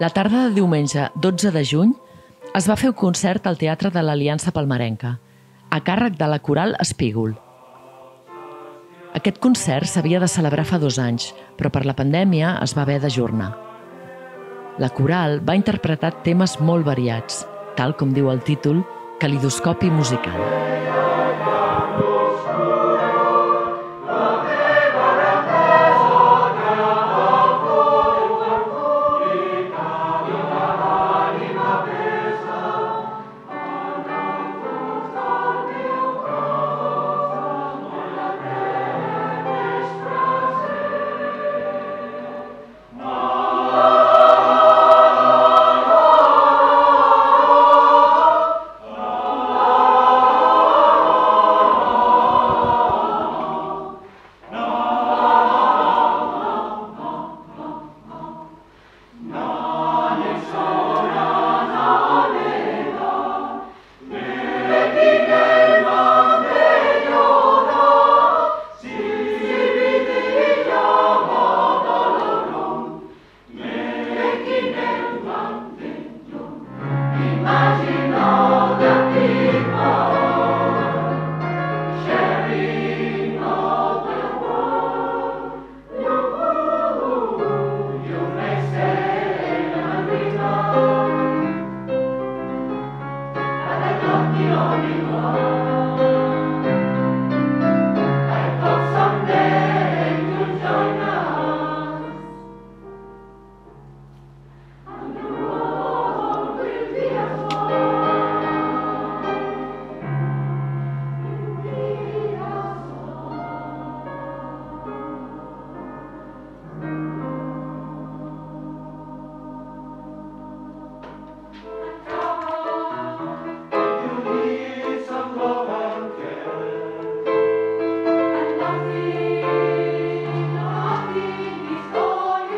La tarda de diumenge 12 de juny es va fer un concert al Teatre de l'Aliança Palmarenca, a càrrec de la Coral Espígol. Aquest concert s'havia de celebrar fa 2 anys, però per la pandèmia es va haver d'ajornar. La coral va interpretar temes molt variats, tal com diu el títol, calidoscopi musical.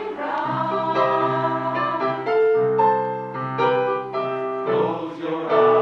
Close your eyes.